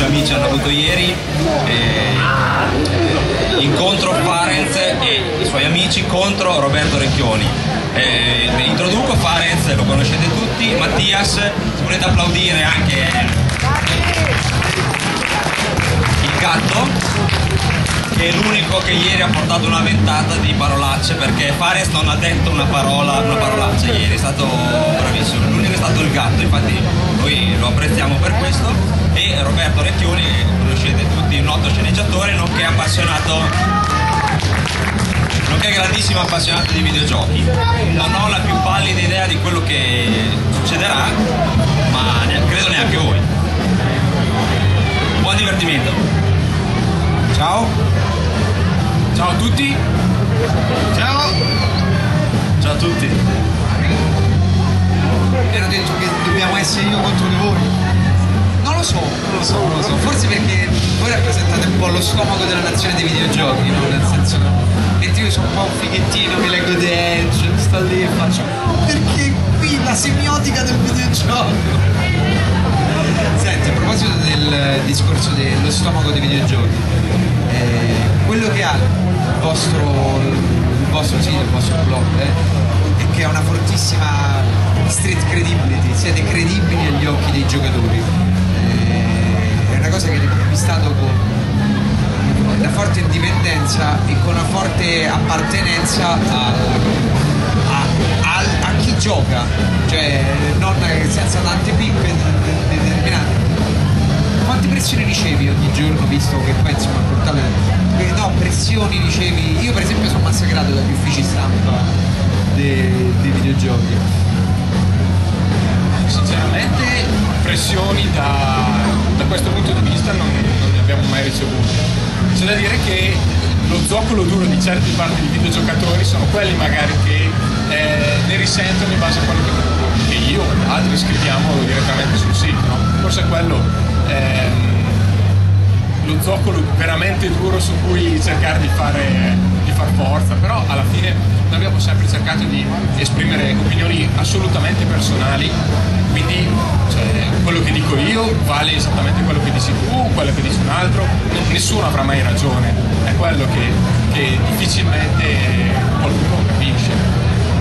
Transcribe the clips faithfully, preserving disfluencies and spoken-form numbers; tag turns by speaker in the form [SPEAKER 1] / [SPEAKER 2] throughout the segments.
[SPEAKER 1] suoi amici hanno avuto ieri. E incontro Farenz e i suoi amici contro Roberto Recchioni. Eh, introduco Farenz, lo conoscete tutti. Mattias, se volete applaudire anche il gatto, che è l'unico che ieri ha portato una ventata di parolacce, perché Farenz non ha detto una parola, una parolaccia ieri, è stato bravissimo. L'unico è stato il gatto, infatti noi lo apprezziamo per questo. E Roberto Recchioni, che conoscete tutti, un noto sceneggiatore, nonché appassionato nonché grandissimo appassionato di videogiochi. Non ho la più pallida idea di quello che succederà, ma credo neanche voi. Buon divertimento.
[SPEAKER 2] Ciao. Ciao a tutti.
[SPEAKER 1] Ciao. Ciao a tutti.
[SPEAKER 2] Mi hanno detto che dobbiamo essere io contro di voi. Non lo so, non lo so, non lo so. Forse perché voi rappresentate un po' lo stomaco della nazione dei videogiochi, no? Nel senso, mentre io sono un po' un fighettino, mi leggo The Edge, sto lì e faccio perché qui la semiotica del videogioco. Senti, a proposito del discorso dello stomaco dei videogiochi, eh, quello che ha il vostro, il vostro sito, il vostro blog, eh, è che ha una fortissima street credibility, siete credibili agli occhi dei giocatori. È una cosa che avete acquistato con una forte indipendenza e con una forte appartenenza a, a, a, a chi gioca, cioè non senza tante pippe determinate. Quante pressioni ricevi ogni giorno, visto che poi insomma il portale, no, pressioni ricevi? Io per esempio sono massacrato dagli uffici stampa dei, dei videogiochi.
[SPEAKER 3] Sinceramente pressioni da, da questo punto di vista non, non ne abbiamo mai ricevute. C'è da dire che lo zoccolo duro di certi parti di videogiocatori sono quelli magari che eh, ne risentono in base a quello che, che io o altri scriviamo direttamente sul sito, no? Forse è quello ehm, lo zoccolo veramente duro su cui cercare di fare, di far forza, però alla fine noi abbiamo sempre cercato di esprimere opinioni assolutamente personali, quindi cioè, quello che dico io vale esattamente quello che dici tu, quello che dice un altro, nessuno avrà mai ragione, è quello che, che difficilmente qualcuno capisce.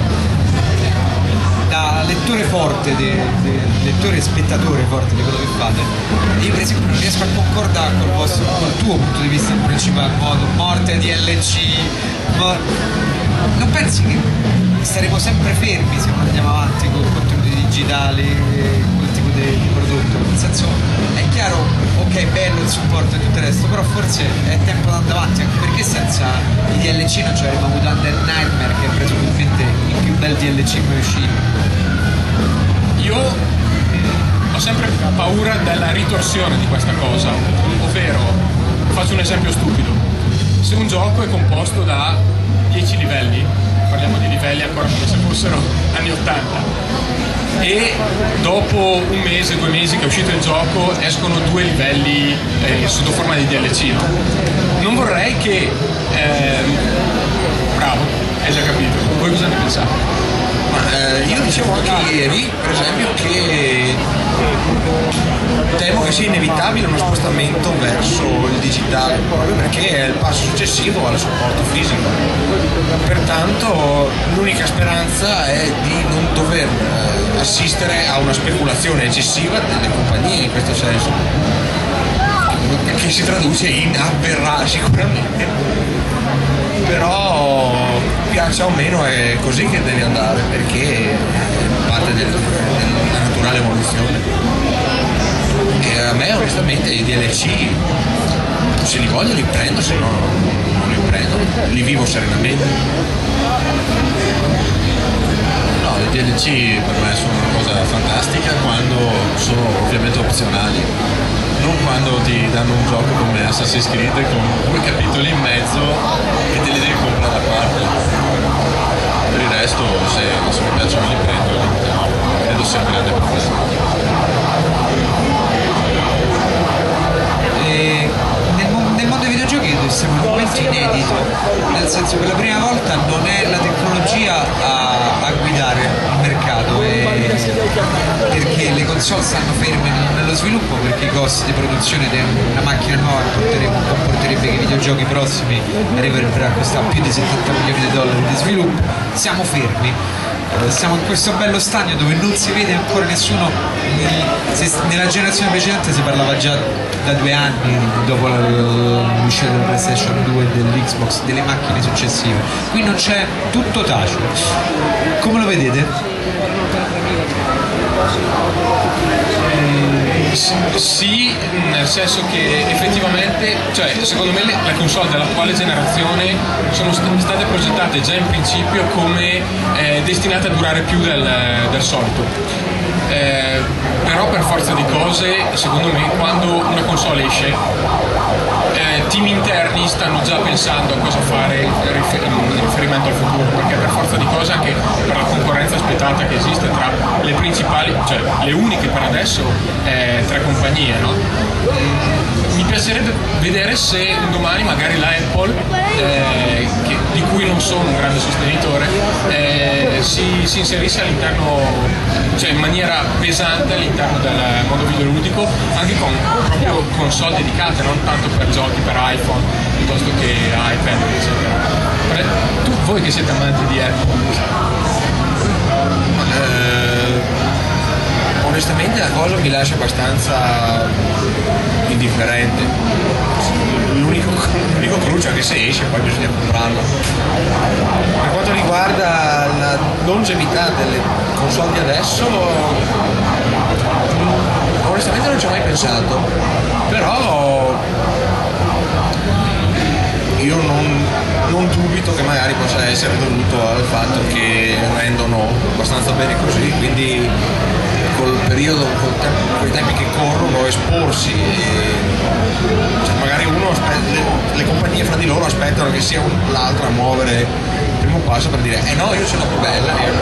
[SPEAKER 2] Da lettore forte, de, de, lettore e spettatore forte di quello che fate, io per esempio non riesco a concordare col, vostro, col tuo punto di vista in principal modo, morte D L C, ma non pensi che staremo sempre fermi se non andiamo avanti con contenuti digitali, quel tipo di, di prodotto? Nel senso, è chiaro, ok, bello il supporto e tutto il resto, però forse è tempo di andare avanti, anche perché senza i D L C non ci avremmo avuto Under Nightmare, che è presumibilmente il più bel D L C mai uscito.
[SPEAKER 3] Io ho sempre paura della ritorsione di questa cosa, ovvero, faccio un esempio stupido, se un gioco è composto da dieci livelli, parliamo di livelli ancora come se fossero anni ottanta, e dopo un mese, due mesi che è uscito il gioco escono due livelli eh, sotto forma di D L C, no? Non vorrei che... Ehm, bravo, hai già capito, voi cosa ne pensate?
[SPEAKER 4] Ma, eh, io dicevo anche ieri, per esempio, che temo che sia inevitabile uno spostamento verso il digitale, proprio perché è il passo successivo al supporto fisico. Pertanto l'unica speranza è di non dover eh, assistere a una speculazione eccessiva delle compagnie in questo senso, che si traduce in avverrà sicuramente, però piaccia o meno è così che deve andare, perché è parte del, della naturale evoluzione. E a me onestamente i D L C, se li voglio li prendo, se no non li prendo, li vivo serenamente. No, i D L C per me sono una cosa fantastica quando sono ovviamente opzionali, non quando ti danno un gioco come Assassin's Creed con due capitoli in mezzo e te li devi comprare a parte. Per il resto, se, se mi piacciono li prendo, credo sia un grande problema.
[SPEAKER 2] E nel, nel mondo dei videogiochi siamo in un momento inedito, nel senso che la prima volta non è la tecnologia a, a guidare il mercato, e perché le console stanno ferme nel dello sviluppo, perché i costi di produzione di una macchina nuova comporterebbe che i videogiochi prossimi arriverebbero a costare più di settanta milioni di dollari di sviluppo. Siamo fermi, siamo in questo bello stagno dove non si vede ancora nessuno. Nella generazione precedente si parlava già da due anni dopo l'uscita della PlayStation due e dell'Xbox delle macchine successive. Qui non c'è, tutto tacito. Come lo vedete?
[SPEAKER 3] Sì, nel senso che effettivamente, cioè secondo me le, le console dell'attuale generazione sono st- state progettate già in principio come eh, destinate a durare più del, del solito. Eh, però per forza di cose, secondo me, quando una console esce, eh, team interni stanno già pensando a cosa fare in riferimento al futuro, perché per forza di cose, anche per la concorrenza spietata che esiste tra le principali, cioè le uniche per adesso eh, tre compagnie, no? Mi piacerebbe vedere se un domani magari la Apple, eh, che, di cui non sono un grande sostenitore, eh, si, si inserisse all'interno, cioè in maniera pesante all'interno del mondo videoludico, anche con proprio console dedicate, non tanto per giochi per iPhone piuttosto che iPad, eccetera. Tu, voi che siete amanti di Apple,
[SPEAKER 5] eh, onestamente la cosa mi lascia abbastanza indifferente. L'unico, l'unico crucio è che se esce poi bisogna comprarlo. Per quanto riguarda la longevità delle console di adesso, onestamente non ci ho mai pensato, però io non, non dubito che magari possa essere dovuto al fatto che rendono abbastanza bene così, quindi col periodo, col tempo, con i tempi che corrono, esporsi, e, cioè magari uno aspetta, le, le compagnie fra di loro aspettano che sia un, l'altra a muovere il primo passo per dire eh no, io ce l'ho più bella, io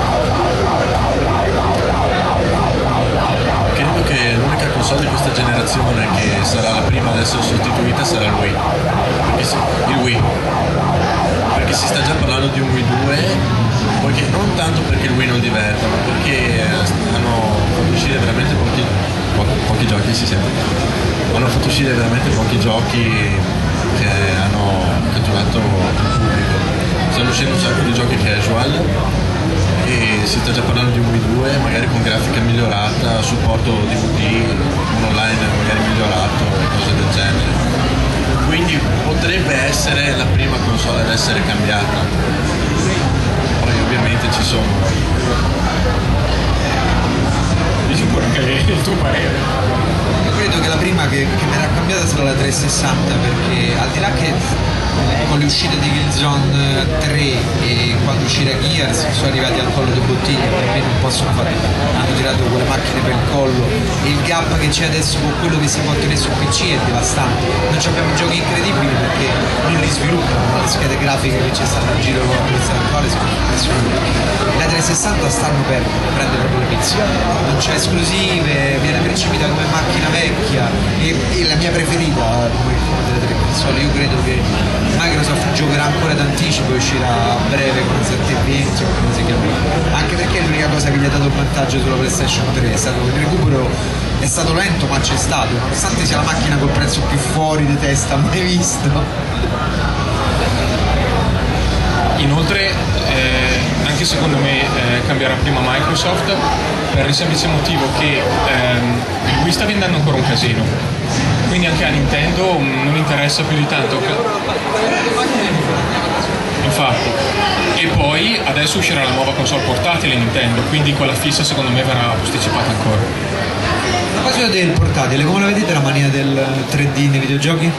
[SPEAKER 4] Credo che l'unica console di questa generazione che sarà la prima ad essere sostituita sarà il Wii, perché si, il Wii perché si sta già parlando di un Wii due, poiché, non tanto perché il Wii non diverte, ma perché hanno fatto uscire veramente pochi, po- pochi giochi, si sente, hanno fatto uscire veramente pochi giochi che hanno catturato il pubblico. Stanno uscendo un sacco di giochi casual e si sta già parlando di un Wii due, magari con grafica migliorata, supporto D V D, un online magari migliorato e cose del genere. Quindi potrebbe essere la prima console ad essere cambiata. Poi ovviamente ci sono.
[SPEAKER 3] dici pure anche il tuo parere.
[SPEAKER 2] Io credo che la prima che, che verrà cambiata sarà la trecentosessanta, perché al di là che con le uscite di Killzone tre e quando uscirà Gears sono arrivati al collo di bottiglia, per me non possono fare, hanno tirato quelle macchine per il collo, e il gap che c'è adesso con quello che si può ottenere su P C è devastante. Non abbiamo giochi incredibili perché non li sviluppano, le schede grafiche che ci stanno in giro con la produzione attuale sono impressionanti. La trecentosessanta stanno per prendere proprio le pizze, non c'è esclusive, viene percepita come macchina vecchia, e, e la mia preferita delle tre console. Io credo che Microsoft giocherà ancora d'anticipo e uscirà a breve con sette venti o come si chiama, anche perché l'unica cosa che gli ha dato vantaggio sulla PlayStation tre è stato che il recupero è stato lento, ma c'è stato, nonostante sia la macchina col prezzo più fuori di testa mai visto.
[SPEAKER 3] Inoltre eh, anche secondo me eh, cambierà prima Microsoft, per il semplice motivo che ehm, il Wii sta vendendo ancora un casino, quindi anche a Nintendo non interessa più di tanto. Infatti, e poi adesso uscirà la nuova console portatile Nintendo, quindi quella fissa secondo me verrà posticipata ancora.
[SPEAKER 2] A proposito del portatile, come la vedete la mania del tre D nei videogiochi?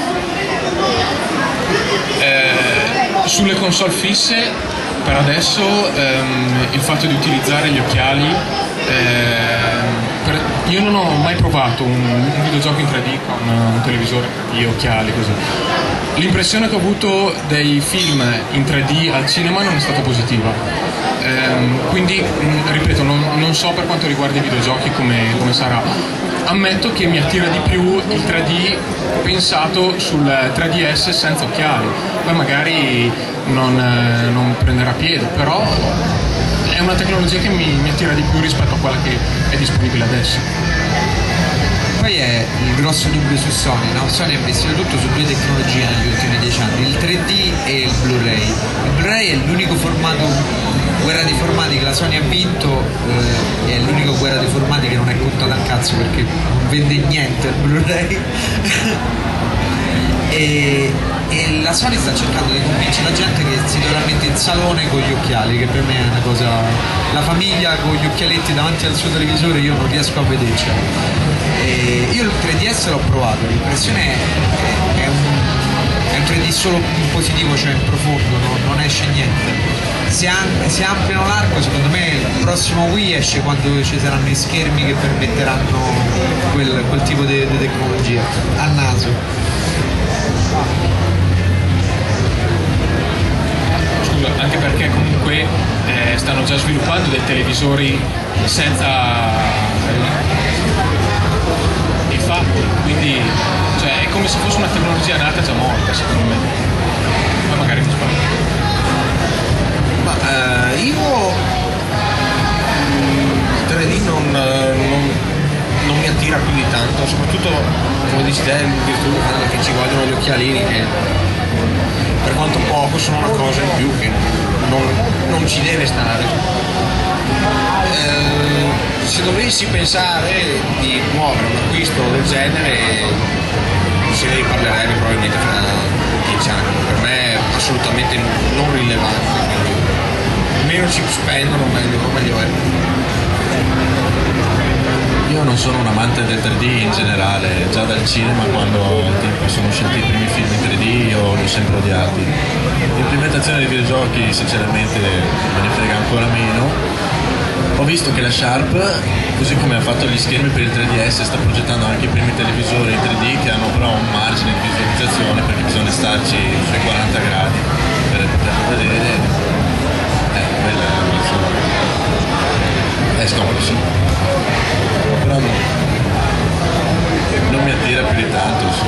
[SPEAKER 3] Eh, sulle console fisse per adesso ehm, il fatto di utilizzare gli occhiali, ehm, per, io non ho mai provato un, un videogioco in tre D con un televisore e occhiali così. L'impressione che ho avuto dei film in tre D al cinema non è stata positiva, ehm, quindi mh, ripeto, non, non so per quanto riguarda i videogiochi come, come sarà. Ammetto che mi attira di più il tre D pensato sul tre D S senza occhiali, poi magari non, eh, non prenderà piede, però è una tecnologia che mi, mi attira di più rispetto a quella che è disponibile adesso.
[SPEAKER 2] poi è il grosso dubbio su Sony, no? Sony ha investito tutto su due tecnologie negli ultimi dieci anni, il tre D e il Blu-ray. Il Blu-ray è l'unico formato, guerra di formati che la Sony ha vinto, eh, è l'unico guerra di formati che non è contata a cazzo perché non vende niente il Blu-ray. e, e la Sony sta cercando di convincere la gente che si dovrà mettere in salone con gli occhiali, che per me è una cosa, la famiglia con gli occhialetti davanti al suo televisore io non riesco a vedercela. E io il tre D S l'ho provato, l'impressione è, è, un, è un tre D solo in positivo, cioè in profondo, no? Non esce niente. Si, am- si ampliano l'arco, secondo me il prossimo Wii esce quando ci saranno i schermi che permetteranno quel, quel tipo di tecnologia a naso.
[SPEAKER 3] Scusa, anche perché comunque eh, stanno già sviluppando dei televisori senza eh, i fatti, quindi cioè, è come se fosse una tecnologia nata già morta, secondo me. Ma magari mi sbaglio.
[SPEAKER 5] Ma eh, io il tre D non, non, non mi attira più di tanto, soprattutto come dici te, in virtù che ci vogliono gli occhialini che per quanto poco sono una cosa in più che non, non ci deve stare. Eh, se dovessi pensare di muovere un acquisto del genere se ne riparlerebbe probabilmente fra dieci anni, per me è assolutamente non rilevante, quindi meno ci spendono meglio, meglio è.
[SPEAKER 4] Io non sono un amante del tre D in generale, già dal cinema quando al tempo sono usciti i primi film in tre D io li ho sempre odiati. L'implementazione dei videogiochi sinceramente me ne frega ancora meno. Ho visto che la Sharp, così come ha fatto gli schermi per il tre D S, sta progettando anche i primi televisori in tre D che hanno però un margine di visualizzazione perché bisogna starci sui quaranta gradi per poterlo vedere. Eh, quella è la è scomodo, sì. Però no, non mi attira più di tanto, sì.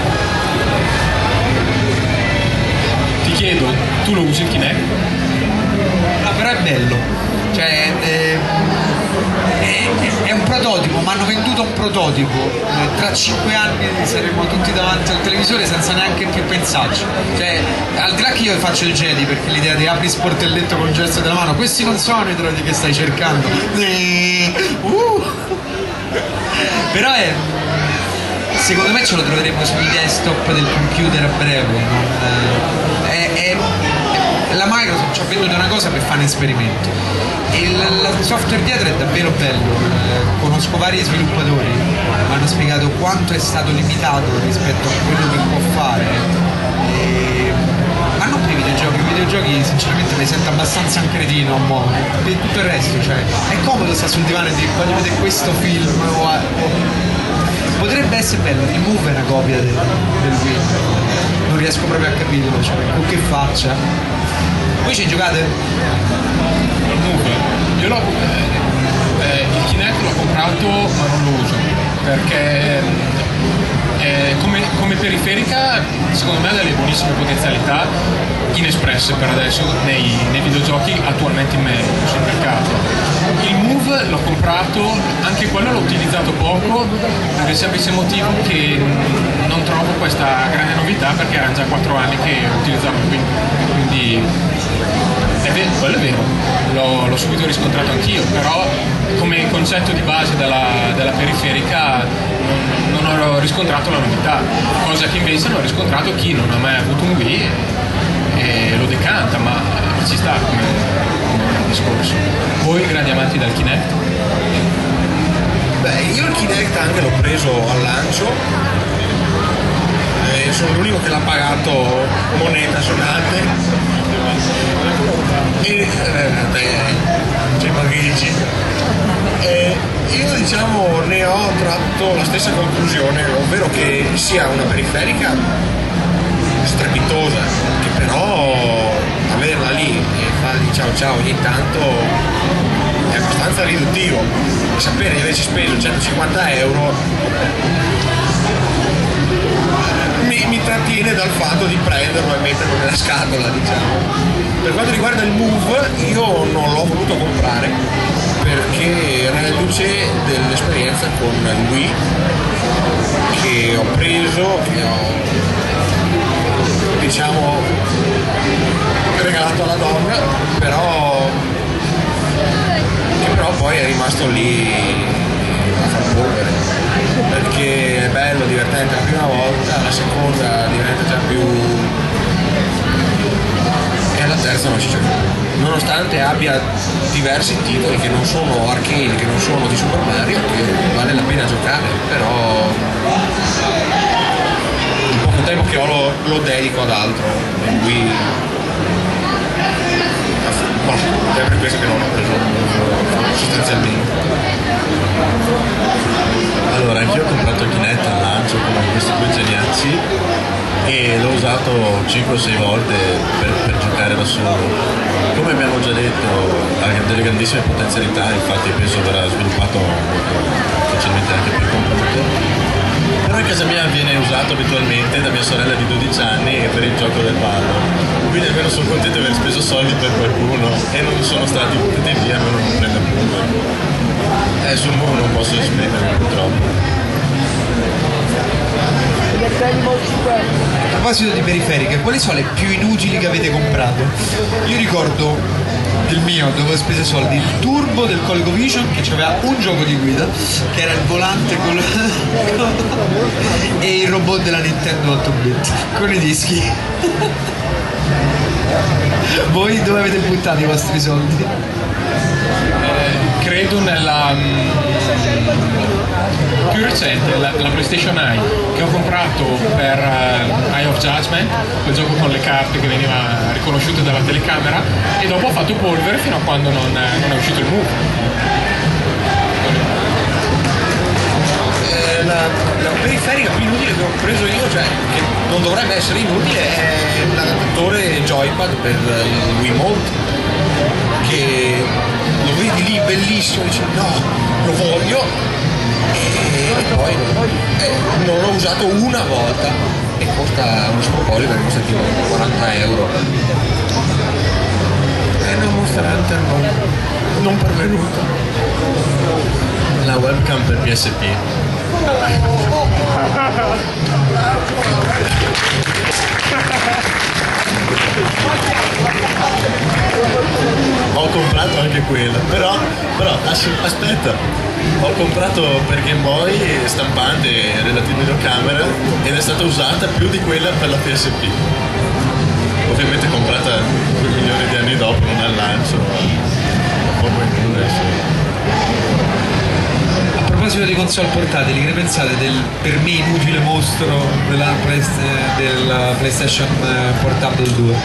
[SPEAKER 3] Ti chiedo, tu lo usi il Kinect?
[SPEAKER 2] No, però è bello, cioè eh, è, è un prototipo, mi hanno venduto un prototipo, eh, tra cinque anni saremo tutti davanti al televisore senza neanche più pensarci, cioè al di là che io faccio il Jedi perché l'idea di apri sportelletto con il gesto della mano, questi non sono i droni che stai cercando, uh. Però è, secondo me ce lo troveremo sui desktop del computer a breve, non, è, è, la Microsoft ci ha venduto una cosa per fare un esperimento e il, il software dietro è davvero bello, eh, conosco vari sviluppatori, mi hanno spiegato quanto è stato limitato rispetto a quello che può fare, e, ma non per i videogiochi, i videogiochi sinceramente mi sento abbastanza un cretino a muovere, per tutto il resto, cioè è comodo stare sul divano e dire voglio vedere questo film o, o, potrebbe essere bello, il Move è una copia del, del Wii, non riesco proprio a capirlo, cioè, o che faccia. Voi ci giocate?
[SPEAKER 3] Il Move? Io l'ho eh, il Kinect l'ho comprato ma non lo uso perché eh, come, come periferica secondo me ha delle buonissime potenzialità inespresse per adesso nei, nei videogiochi attualmente in sul mercato. Il Move l'ho comprato, anche quello l'ho utilizzato poco per il semplice motivo che non trovo questa grande novità perché erano già quattro anni che utilizzavo qui, quindi è vero, quello è vero, l'ho, l'ho subito riscontrato anch'io, però come concetto di base della, della periferica non, non ho riscontrato la novità, cosa che invece l'ho riscontrato chi non ha mai avuto un Wii e, e lo decanta, ma ci sta come, come discorso. Voi grandi amanti del Kinect?
[SPEAKER 5] Beh, io il Kinect anche l'ho preso al lancio, eh, sono l'unico che l'ha pagato moneta sonante e eh, c'è Marghigi. E io diciamo ne ho tratto la stessa conclusione, ovvero che sia una periferica strepitosa, che però averla lì e fargli ciao ciao ogni tanto è abbastanza riduttivo, e sapere di averci speso centocinquanta euro mi, mi trattiene dal fatto di prenderlo e metterlo nella scatola, diciamo. Per quanto riguarda il Move io non l'ho voluto comprare perché reduce dell'esperienza con il Wii che ho preso, che ho diciamo regalato alla donna, però che però poi è rimasto lì a far polvere, perché è bello, divertente la prima volta, la seconda diventa già più, e la terza non ci c'è più, nonostante abbia diversi titoli che non sono arcade, che non sono di Super Mario, che vale la pena giocare, però il poco tempo che ho lo, lo dedico ad altro, e qui boh, è per questo che non ho preso sostanzialmente.
[SPEAKER 4] Allora, anch'io ho comprato il Kinect al lancio con questi due geniacci e l'ho usato cinque o sei volte per, per giocare da solo. Come abbiamo già detto, ha delle grandissime potenzialità, infatti penso verrà sviluppato molto facilmente anche per il computer. Però in casa mia viene usato abitualmente da mia sorella di dodici anni per il gioco del ballo. Quindi almeno sono contento di aver speso soldi per qualcuno e non sono stati buttati via, almeno non prende appunto. Eh, sul muro non posso spendere purtroppo.
[SPEAKER 2] A proposito di periferiche, quali sono le più inutili che avete comprato? Io ricordo il mio, dove ho speso soldi, il turbo del ColecoVision che aveva un gioco di guida, che era il volante con e il robot della Nintendo otto bit con i dischi. Voi dove avete buttato i vostri soldi?
[SPEAKER 3] Eh, credo nella mh, più recente, la, la PlayStation Eye, che ho comprato per uh, Eye of Judgment, quel gioco con le carte che veniva riconosciuto dalla telecamera, e dopo ho fatto polvere fino a quando non, non è uscito il Move.
[SPEAKER 5] Eh, la, la periferica più inutile che ho preso io, cioè che non dovrebbe essere inutile, è l'adattatore joypad per il Wiimote, che lo vedi lì bellissimo, dici no, lo voglio, e poi eh, non l'ho usato una volta e costa uno sproposito, perché costa tipo quaranta euro. E una Monster Hunter non, non pervenuta.
[SPEAKER 4] La webcam per P S P. Ho comprato anche quella, però, però aspetta, ho comprato per Game Boy stampante relativa videocamera ed è stata usata più di quella per la P S P. Ovviamente comprata due milioni di anni dopo, non al lancio, un po' poi adesso.
[SPEAKER 2] A proposito di console portatili, che ne pensate del per me inutile mostro della, Play, della PlayStation Portable due?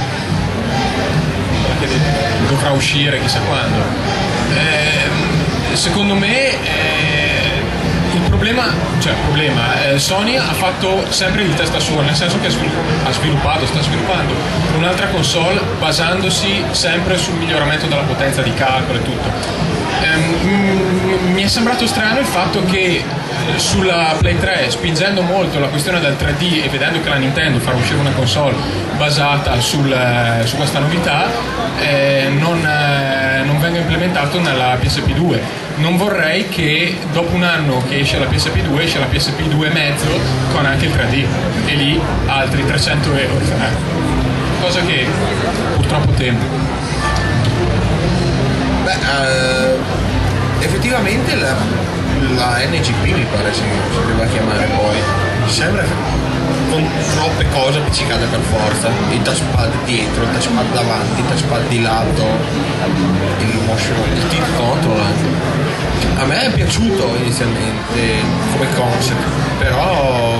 [SPEAKER 3] Dovrà uscire chissà quando. Eh, secondo me eh, il problema, cioè il problema, eh, Sony ha fatto sempre di testa sua, nel senso che ha sviluppato, ha sviluppato, sta sviluppando un'altra console basandosi sempre sul miglioramento della potenza di calcolo e tutto. Um, mi è sembrato strano il fatto che sulla Play tre, spingendo molto la questione del tre D e vedendo che la Nintendo farà uscire una console basata sul, su questa novità, eh, non, eh, non venga implementato nella P S P due. Non vorrei che dopo un anno che esce la P S P due esce la P S P due e mezzo con anche il tre D, e lì altri trecento euro, eh. Cosa che purtroppo temo.
[SPEAKER 5] Beh, uh, effettivamente la, la N G P mi pare si, si doveva chiamare poi, sembra con troppe cose appiccicate per forza, il touchpad dietro, il touchpad davanti, il touchpad di lato, il motion, il tilt control. A me è piaciuto inizialmente come concept, però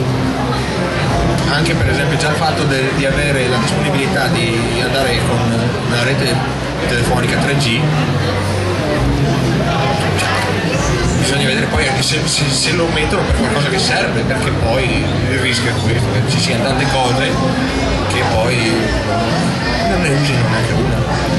[SPEAKER 5] anche per esempio già il fatto de, di avere la disponibilità di andare con una rete telefonica tre G, bisogna vedere poi anche se, se, se lo mettono per qualcosa che serve, perché poi il rischio è questo, che ci siano tante cose che poi non ne usino neanche una.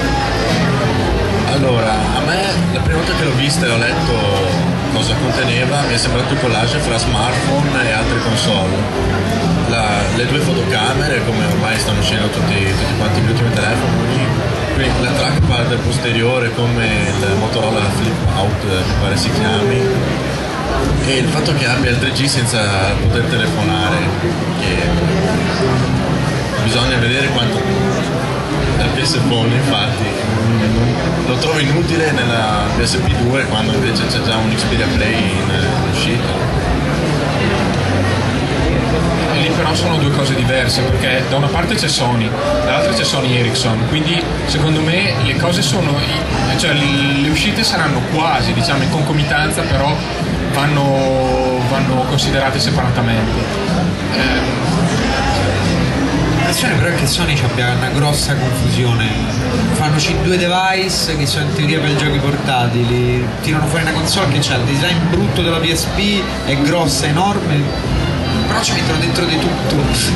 [SPEAKER 4] Allora, a me la prima volta che l'ho vista e ho letto cosa conteneva mi è sembrato un collage fra smartphone e altre console. La, le due fotocamere, come ormai stanno uscendo tutti, tutti quanti gli ultimi telefoni, quindi la trackpad posteriore come il Motorola Flip Out, mi pare si chiami, E il fatto che abbia il tre G senza poter telefonare, che bisogna vedere quanto la P S Phone, infatti lo trovo inutile nella P S P due quando invece c'è già un Xperia Play in uscita.
[SPEAKER 3] E lì però sono due cose diverse, perché da una parte c'è Sony, dall'altra c'è Sony Ericsson, quindi secondo me le cose sono, cioè le uscite saranno quasi, diciamo, in concomitanza, però vanno, vanno considerate separatamente. Eh,
[SPEAKER 2] La però è che Sony abbia una grossa confusione. Fanno due device che sono in teoria per giochi portatili, tirano fuori una console che ha il design brutto della P S P, è grossa, enorme, però ci mettono dentro di tutto.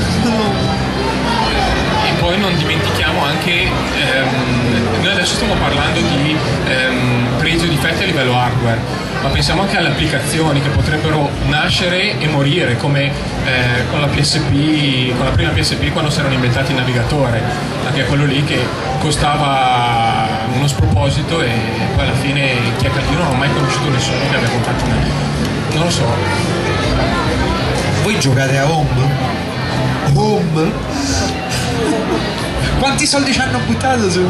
[SPEAKER 3] E poi non dimentichiamo anche, ehm, noi adesso stiamo parlando di ehm, pregi o difetti a livello hardware, ma pensiamo anche alle applicazioni che potrebbero nascere e morire, come eh, con la P S P, con la prima P S P quando si erano inventati il navigatore, anche quello lì che costava uno sproposito e poi alla fine chi è che io non ho mai conosciuto nessuno che abbia comprato una, non lo so.
[SPEAKER 2] Voi giocate a Home? Home? Quanti soldi ci hanno buttato su?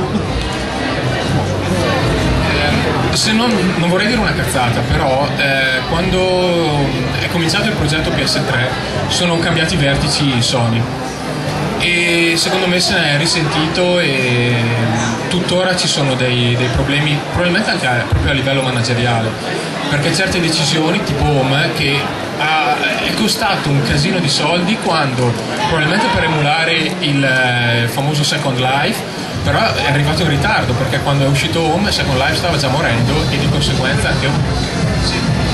[SPEAKER 3] Se non, non vorrei dire una cazzata, però eh, quando è cominciato il progetto P S tre sono cambiati i vertici Sony e secondo me se ne è risentito e tuttora ci sono dei, dei problemi, probabilmente anche a, proprio a livello manageriale, perché certe decisioni tipo Home che ha, è costato un casino di soldi, quando probabilmente per emulare il eh, famoso Second Life, però è arrivato in ritardo, perché quando è uscito Home Second Life stava già morendo e di conseguenza anche sì,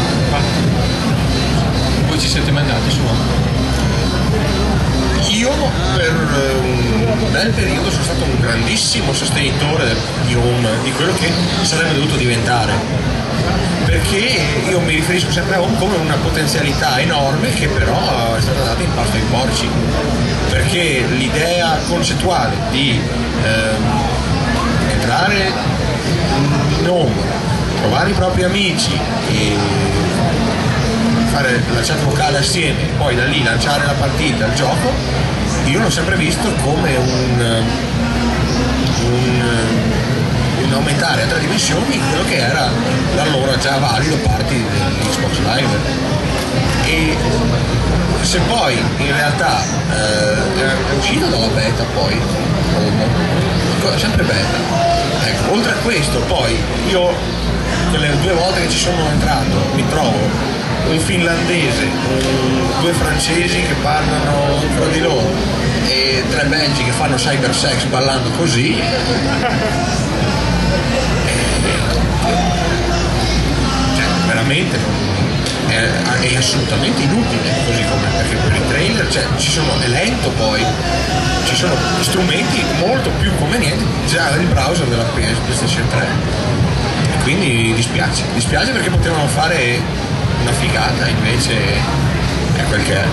[SPEAKER 3] voi ci siete mai andati su Home?
[SPEAKER 5] Io per un bel periodo sono stato un grandissimo sostenitore di Home, di quello che sarebbe dovuto diventare, perché io mi riferisco sempre a Home come una potenzialità enorme che però è stata data in pasto ai porci, perché l'idea concettuale di ehm, entrare in Home, trovare i propri amici e fare la chat vocale assieme e poi da lì lanciare la partita, il gioco, io l'ho sempre visto come un, un, un aumentare a tre dimensioni quello che era l'allora già valido party dell'Xbox Live. E se poi in realtà eh, è uscito dalla beta poi, sempre beta, ecco, oltre a questo poi io quelle due volte che ci sono entrato mi trovo un finlandese, un, due francesi che parlano fra di loro e tre belgi che fanno cybersex ballando così, e, cioè veramente è, è assolutamente inutile così come, perché per i trailer cioè, ci sono, è lento, poi ci sono strumenti molto più convenienti già nel browser della PlayStation tre, e quindi dispiace, dispiace perché potevano fare una figata, invece è quel che è.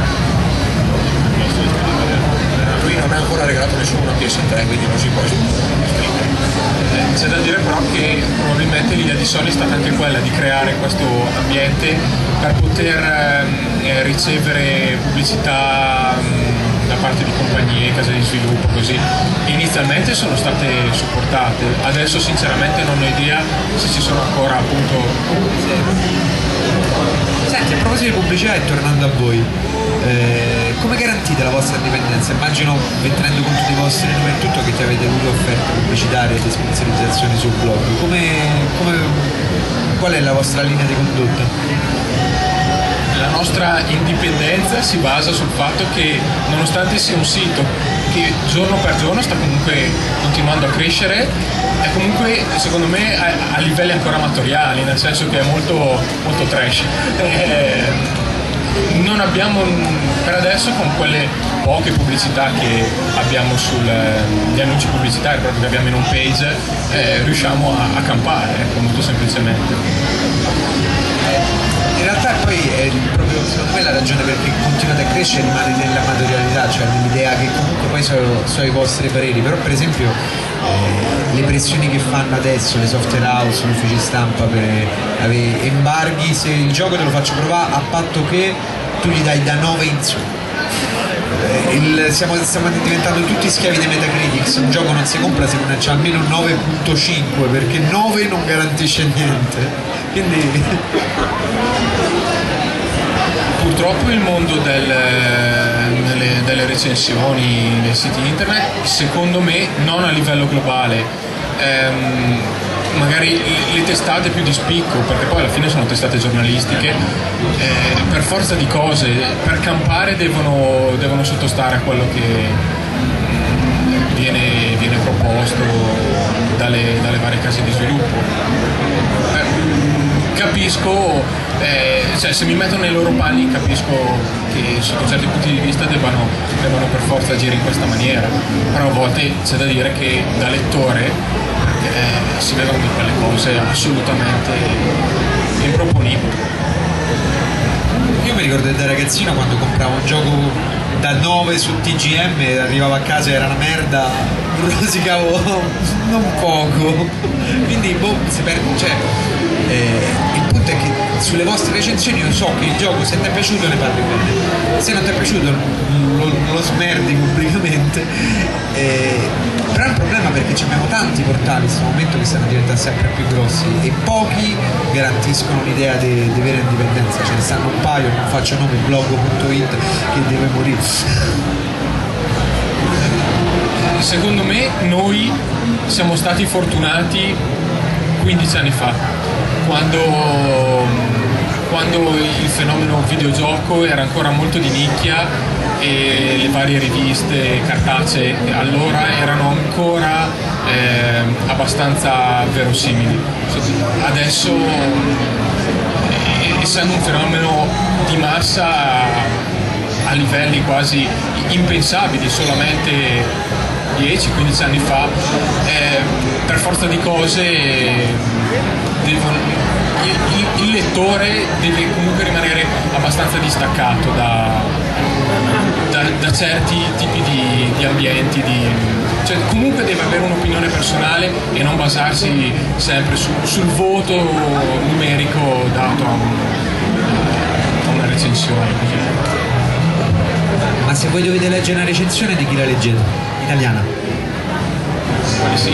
[SPEAKER 5] Lui non ha ancora regalato nessuno una P S tre, quindi non si può
[SPEAKER 3] eh, c'è da dire però che probabilmente l'idea di Sony è stata anche quella di creare questo ambiente per poter eh, ricevere pubblicità mh, da parte di compagnie, case di sviluppo, così. Inizialmente sono state supportate, adesso sinceramente non ho idea se ci sono ancora appunto.
[SPEAKER 2] Senti, a proposito di pubblicità e tornando a voi, eh, come garantite la vostra indipendenza? Immagino, tenendo conto dei vostri numeri e tutto, che ti avete avuto offerte pubblicitarie e di sponsorizzazioni sul blog. Come, come, qual è la vostra linea di condotta?
[SPEAKER 3] La nostra indipendenza si basa sul fatto che, nonostante sia un sito che giorno per giorno sta comunque continuando a crescere, è comunque secondo me a, a livelli ancora amatoriali, nel senso che è molto, molto trash. Eh, non abbiamo per adesso, con quelle poche pubblicità che abbiamo sugli annunci pubblicitari proprio che abbiamo in home page, eh, riusciamo a, a campare, ecco, molto semplicemente.
[SPEAKER 2] In realtà poi è proprio secondo me la ragione perché continuate a crescere rimane nell'amatorialità, cioè nell'idea che comunque poi sono, sono i vostri pareri, però per esempio eh, le pressioni che fanno adesso le software house, gli uffici stampa per avere embarghi, se il gioco te lo faccio provare a patto che tu gli dai da nove in su. Il, siamo, stiamo diventando tutti schiavi dei Metacritics, un gioco non si compra se non c'è almeno nove virgola cinque, perché nove non garantisce niente, quindi
[SPEAKER 3] purtroppo il mondo del, delle, delle recensioni nei siti internet, secondo me, non a livello globale, ehm, magari le testate più di spicco, perché poi alla fine sono testate giornalistiche, eh, per forza di cose, per campare devono, devono sottostare a quello che viene, viene proposto dalle, dalle varie case di sviluppo. Eh, capisco, eh, cioè se mi metto nei loro panni capisco che sotto certi punti di vista debbano, debbano per forza agire in questa maniera, però a volte c'è da dire che da lettore Eh, si vedono di quelle cose assolutamente improponibili.
[SPEAKER 2] Io mi ricordo da ragazzino quando compravo un gioco da nove su T G M, arrivavo a casa e era una merda, rosicavo non poco, quindi boh, si perde, cioè, eh, il punto è che sulle vostre recensioni io so che il gioco, se ti è piaciuto ne parli bene, se non ti è piaciuto lo, lo smerdi pubblicamente, eh, però è un problema perché abbiamo tanti portali in questo momento che stanno diventando sempre più grossi e pochi garantiscono l'idea di vera indipendenza, ce ne stanno un paio, non faccio nome, blog punto it che deve morire.
[SPEAKER 3] Secondo me noi siamo stati fortunati quindici anni fa, quando, quando il fenomeno videogioco era ancora molto di nicchia e le varie riviste cartacee allora erano ancora eh, abbastanza verosimili. Adesso, eh, essendo un fenomeno di massa a livelli quasi impensabili solamente dieci quindici anni fa, eh, per forza di cose devono, il, il lettore deve comunque rimanere abbastanza distaccato da, da, da certi tipi di, di ambienti, di, cioè comunque deve avere un'opinione personale e non basarsi sempre su, sul voto numerico dato a, un, a una recensione.
[SPEAKER 2] Ma se voi dovete leggere una recensione, di chi la leggete? Italiana?
[SPEAKER 3] Quali siti?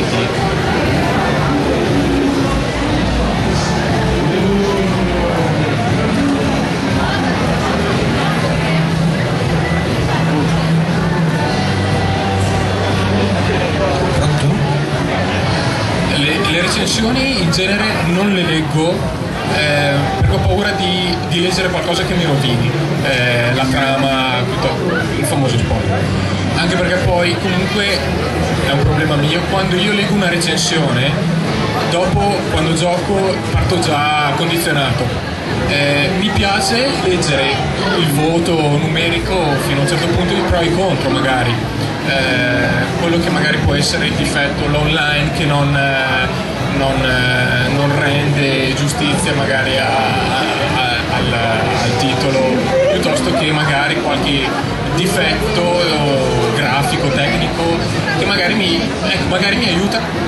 [SPEAKER 2] Pronto?
[SPEAKER 3] Le, le recensioni in genere non le leggo eh, perché ho paura di, di leggere qualcosa che mi rovini eh, la trama, il famoso spoiler. Anche perché poi comunque è un problema mio, quando io leggo una recensione, dopo quando gioco parto già condizionato. Eh, mi piace leggere il voto numerico fino a un certo punto di pro e contro magari, eh, quello che magari può essere il difetto, l'online che non, eh, non, eh, non rende giustizia magari a, a, a, al, al titolo, piuttosto che magari qualche difetto grafico, tecnico che magari mi, ecco, magari mi aiuta.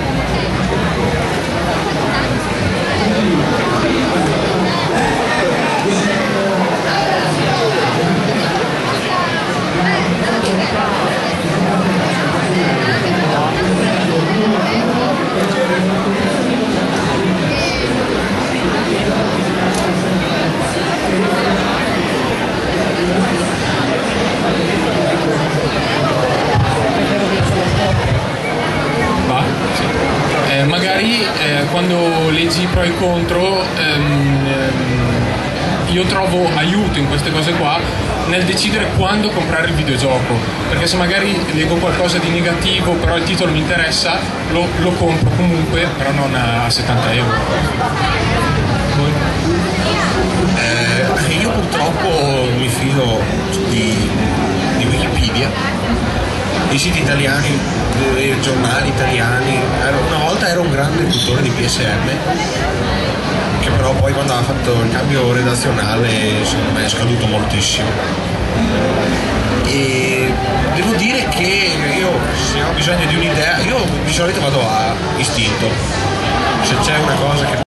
[SPEAKER 3] Eh, magari eh, quando leggi i pro e i contro ehm, ehm, io trovo aiuto in queste cose qua nel decidere quando comprare il videogioco, perché se magari leggo qualcosa di negativo però il titolo mi interessa, lo, lo compro comunque, però non a settanta euro.
[SPEAKER 5] Eh, io purtroppo mi fido di, di Wikipedia, i siti italiani, i giornali italiani. Una volta ero un grande lettore di P S M, che però poi quando ha fatto il cambio redazionale secondo me è scaduto moltissimo. e devo dire che io se ho bisogno di un'idea, io di solito vado a istinto, se c'è una cosa che